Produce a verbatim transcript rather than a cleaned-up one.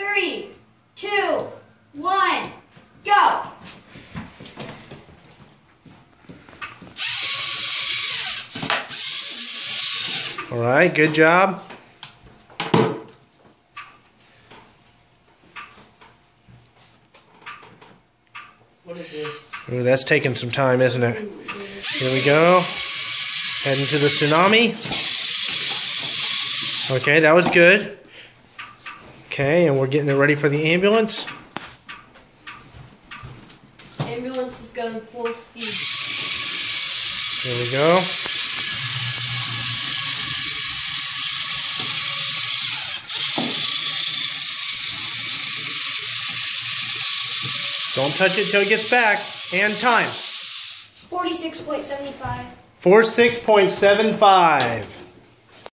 Three, two, one, go! All right, good job. What is this? Ooh, that's taking some time, isn't it? Here we go. Heading to the tsunami. Okay, that was good. Okay, and we're getting it ready for the ambulance. Ambulance is going full speed. Here we go. Don't touch it till it gets back. And time. forty-six point seven five. forty-six point seven five.